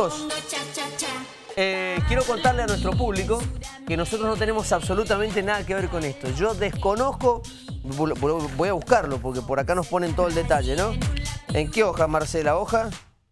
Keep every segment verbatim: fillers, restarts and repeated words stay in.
Eh, quiero contarle a nuestro público que nosotros no tenemos absolutamente nada que ver con esto. Yo desconozco, voy a buscarlo porque por acá nos ponen todo el detalle, ¿no? ¿En qué hoja, Marcela? ¿Hoja?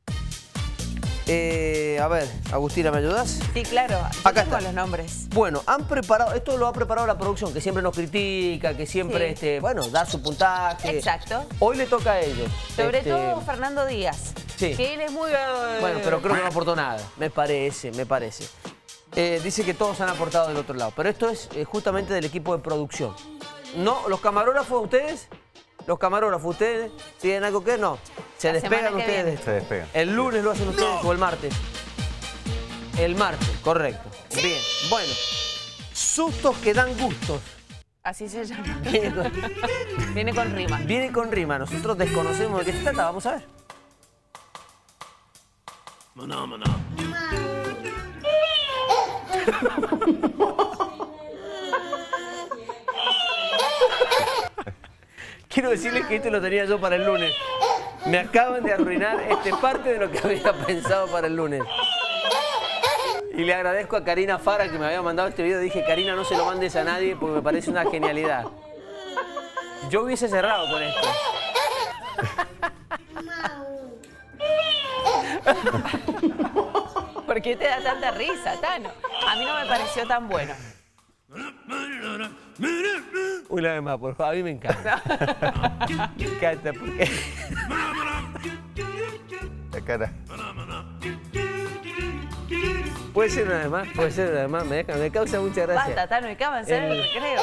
Eh, a ver, Agustina, ¿me ayudas? Sí, claro. Yo Acá tengo está. los nombres. Bueno, han preparado, esto lo ha preparado la producción, que siempre nos critica, que siempre, Sí. este, bueno, da su puntaje. Exacto. Hoy le toca a ellos. Sobre Este, todo Fernando Díaz. Sí. Que él es muy... eh, Bueno, pero creo que no aportó nada, me parece, me parece. Eh, dice que todos han aportado del otro lado, pero esto es eh, justamente del equipo de producción. No, los camarógrafos, ¿ustedes? Los camarógrafos, ¿ustedes? ¿Tienen algo que no? ¿Se La despegan semana que ustedes? de viene. esto? Se despegan. ¿El lunes lo hacen ustedes o el martes? El martes, correcto. Bien, bueno. Sustos que dan gustos. Así se llama. Viene con, Viene con rima. viene con rima. Nosotros desconocemos de qué se trata. Vamos a ver. Maná, maná. Quiero decirles que esto lo tenía yo para el lunes. Me acaban de arruinar este parte de lo que había pensado para el lunes. Y le agradezco a Karina Fara que me había mandado este video. Dije, Karina, no se lo mandes a nadie porque me parece una genialidad. Yo hubiese cerrado con esto. ¿Por qué te da tanta risa, Tano? A mí no me pareció tan bueno. Una vez más, por favor. A mí me encanta. Me encanta porque... La cara. Puede ser una vez más, puede ser una vez más. Me, deja, me causa mucha gracia. Basta, Tano, hay que avanzar en el El- recreo.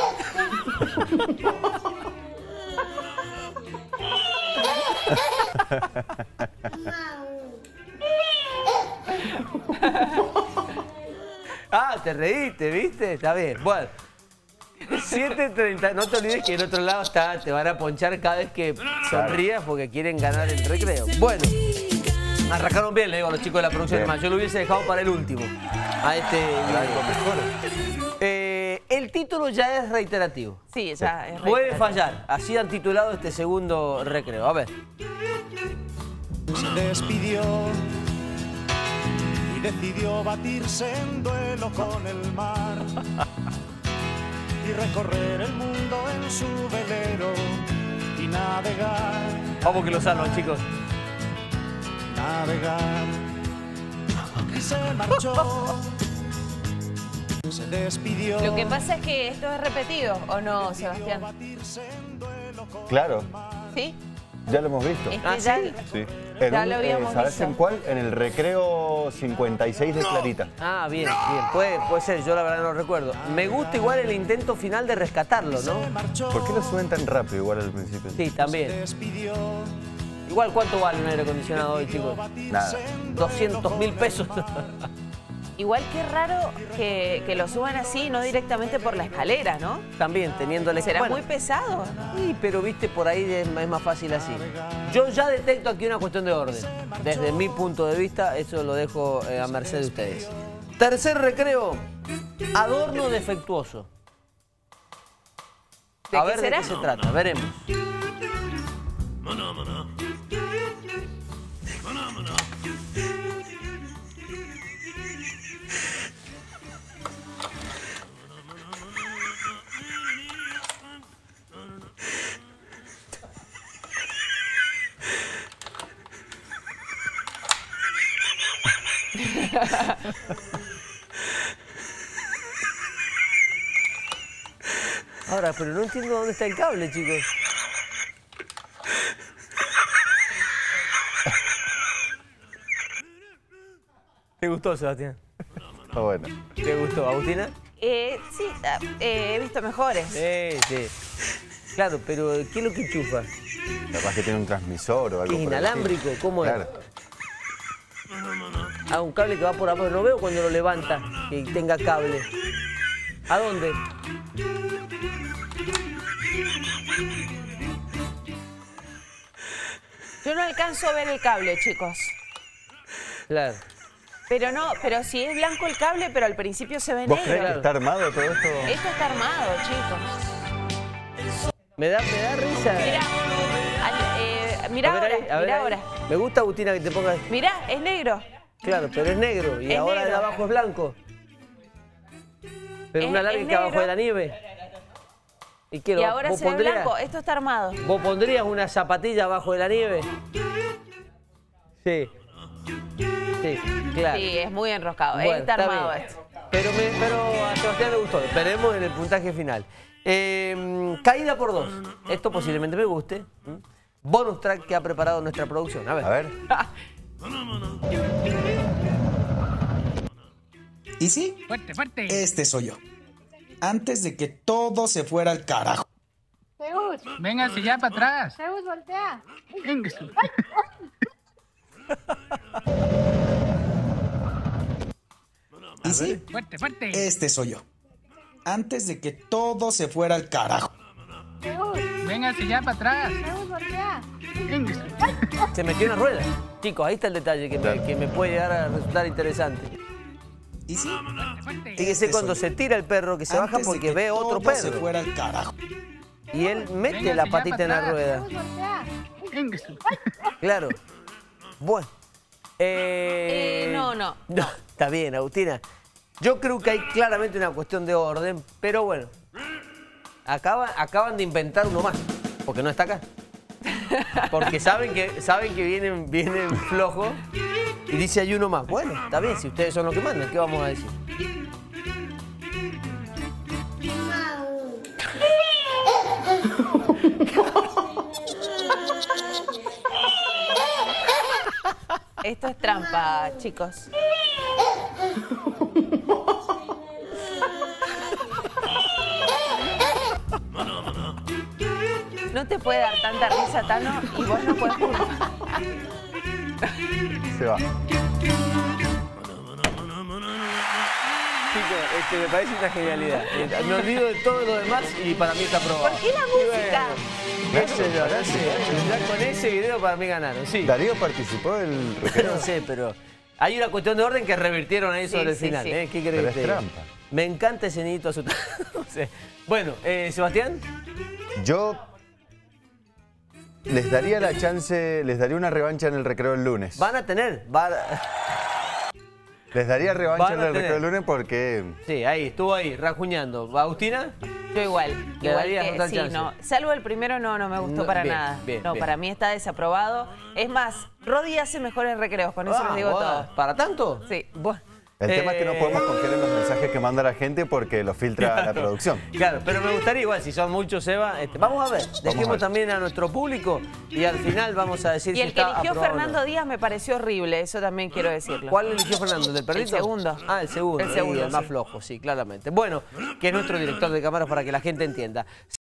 Ah, te reíste, ¿viste? Está bien. Bueno. siete treinta. No te olvides que del otro lado está, te van a ponchar cada vez que sonrías porque quieren ganar el recreo. Bueno. Arrancaron bien, le digo a los chicos de la producción. Bien. Además, yo lo hubiese dejado para el último. A este video. Eh, el título ya es reiterativo. Sí, ya es Puede reiterativo. fallar. Así han titulado este segundo recreo. A ver. Se despidió y decidió batirse en duelo con el mar y recorrer el mundo en su velero y navegar, Vamos que lo salvan, chicos. navegar. Y se marchó, se despidió. Lo que pasa es que esto es repetido, ¿o no, Sebastián? Batirse en duelo con Claro, ¿Sí? ya lo hemos visto. Es que ¿Ah, ya... sí? Sí. Ya En lo habíamos ¿sabes visto. en cuál? En el recreo cincuenta y seis de Clarita. Ah, bien, bien. Puede, puede ser, yo la verdad no lo recuerdo. Me gusta igual el intento final de rescatarlo, ¿no? ¿Por qué lo suben tan rápido igual al principio? Sí, también. despidió. Igual, ¿cuánto vale un aire acondicionado hoy, chicos? Nada. doscientos mil pesos. Igual que raro que, que lo suban así, no directamente por la escalera, ¿no? También, teniéndole... Será bueno, muy pesado. sí, pero viste, por ahí es es más fácil así. Yo ya detecto aquí una cuestión de orden. Desde mi punto de vista, eso lo dejo eh, a merced de ustedes. Tercer recreo, adorno defectuoso. ¿De a qué ver será? de qué se trata, veremos. Maná, maná. Maná, maná. Ahora, pero no entiendo dónde está el cable, chicos. ¿Te gustó, Sebastián? Está bueno. ¿Te gustó, Agustina? Eh, sí, ah, eh, he visto mejores. Sí, sí. Claro, pero ¿qué es lo que enchufa? Capaz que tiene un transmisor o algo. ¿Qué es por el estilo. inalámbrico? ¿Cómo es? Claro. Ah, un cable que va por abajo. No veo cuando lo levanta que tenga cable. ¿A dónde? Yo no alcanzo a ver el cable, chicos. Claro. Pero no, pero si es blanco el cable, pero al principio se ve ¿Vos negro. crees que Claro. está armado todo esto? Esto está armado, chicos. Me da, me da risa. Mirá, al- eh, mirá A ver ahora, ahí, a ver mirá ahí. ahora. Me gusta, Agustina, que te pongas... Mirá, es negro. Claro, pero es negro y Es ahora el de negro. abajo es blanco. Pero Es- una es alárgica abajo negro. de la nieve. ¿Y qué? Y ahora ¿Vos se ve pondrías, blanco. Esto está armado. ¿Vos pondrías una zapatilla abajo de la nieve? Sí. Sí, claro. Sí, es muy enroscado. Bueno, está está armado bien. esto. Pero, me- pero a Sebastián le gustó. Esperemos en el puntaje final. Eh, caída por dos. Esto posiblemente me guste. ¿Mm? Bonus track que ha preparado nuestra producción. A ver. A ver. ¿Y sí? Fuerte, fuerte. Este soy yo. Antes de que todo se fuera al carajo. Zeus, Véngase ya para atrás. Zeus, voltea. Véngase. ¿Y sí? Fuerte, fuerte. Este soy yo. Antes de que todo se fuera al carajo. Zeus, Véngase ya para atrás. Zeus, voltea. Véngase. Se metió una rueda. Chicos, ahí está el detalle que me, Claro. que me puede llegar a resultar interesante. ¿Y sí? Fuerte, fuerte. Fíjese Este cuando soy se yo. tira el perro que se baja Antes de porque que ve otro todo se perro. fuera al carajo. Y él mete Véngase la ya patita para en la atrás. rueda. Zeus, voltea. Véngase. Claro. Bueno. Eh, Eh, no, no, No, está bien, Agustina. Yo creo que hay claramente una cuestión de orden, pero bueno. Acaban, acaban de inventar uno más, porque no está acá. Porque saben que, saben que vienen, vienen flojos y dice hay uno más. Bueno, está bien, si ustedes son los que mandan, ¿qué vamos a decir? Esto es trampa, chicos. No te puede dar tanta risa, Tano, y vos no podés culpar. Se va. Chicos, este, me parece una genialidad. Eh, Me olvido de todo lo demás y para mí está aprobado. ¿Por qué la música? Qué sé yo, no sé. Ya con ese video para mí ganaron, sí. Darío participó del recreo. No sé, pero hay una cuestión de orden que revirtieron ahí sobre Sí, el sí, final. sí. ¿eh? ¿Qué querés Pero que es te diga? trampa. Me encanta ese niñito asustado. No sé. Bueno, eh, Sebastián. Yo les daría la chance, les daría una revancha en el recreo el lunes. Van a tener. van a- Les daría revancha Van en a el tener. recreo el lunes porque Sí, ahí, estuvo ahí, rajuñando. ¿Agustina? Yo igual. Le igual darías que- total sí, chance. no. Salvo el primero, no, no me gustó No, para bien, nada. bien, no, bien. para mí está desaprobado. Es más, Rodi hace mejor en recreos, con eso Ah, les digo bueno, todo. ¿Para tanto? Sí. Bueno. el tema es que no Eh, podemos confiar en los mensajes que manda la gente porque los filtra la producción. Claro, pero me gustaría igual, si son muchos, Eva, este, vamos a ver, dejemos ver. también a nuestro público y al final vamos a decir Y si el que está eligió aprobado o no. Fernando Díaz me pareció horrible, eso también quiero decirlo. ¿Cuál eligió Fernando? ¿El del perrito? El segundo. Ah, el segundo. El segundo, sí, el más sí. flojo, sí, claramente. Bueno, que es nuestro director de cámaras para que la gente entienda.